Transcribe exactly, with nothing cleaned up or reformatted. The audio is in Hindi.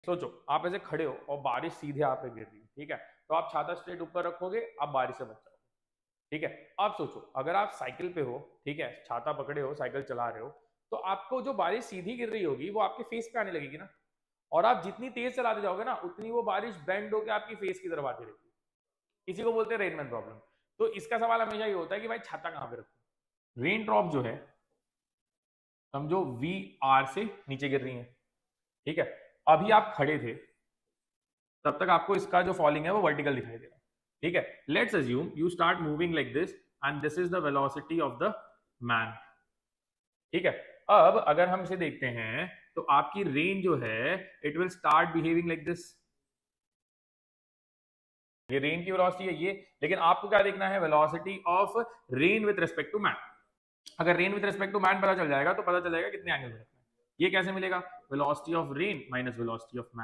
सोचो आप ऐसे खड़े हो और बारिश सीधे आप पे गिर रही है, ठीक है, तो आप छाता स्ट्रेट ऊपर रखोगे, आप बारिश से बच जाओगे, ठीक है। अब सोचो अगर आप साइकिल पे हो, ठीक है, छाता पकड़े हो, साइकिल चला रहे हो, तो आपको जो बारिश सीधी गिर रही होगी वो आपके फेस पे आने लगेगी ना, और आप जितनी तेज चलाते जाओगे ना उतनी वो बारिश बेंड होकर आपकी फेस की तरफ आती रहेगी। इसी को बोलते हैं रेनमैन प्रॉब्लम। तो इसका सवाल हमेशा ये होता है कि भाई छाता कहां पे रखो। रेन ड्रॉप जो है समझो वी आर से नीचे गिर रही है, ठीक है, अभी आप खड़े थे तब तक आपको इसका जो फॉलिंग है वो वर्टिकल दिखाई दे रहा है, ठीक है। Let's assume you start moving like this and this is the velocity of the man, ठीक है। अब अगर हम इसे देखते हैं तो आपकी रेन जो है it will start behaving like this, ये रेन की वेलोसिटी है ये, लेकिन आपको क्या देखना है, velocity of rain with respect to man. अगर rain with respect to man पता चल जाएगा तो पता चल जाएगा कितने एंगल में रखना है। ये कैसे मिलेगा, velocity of rain minus velocity of man.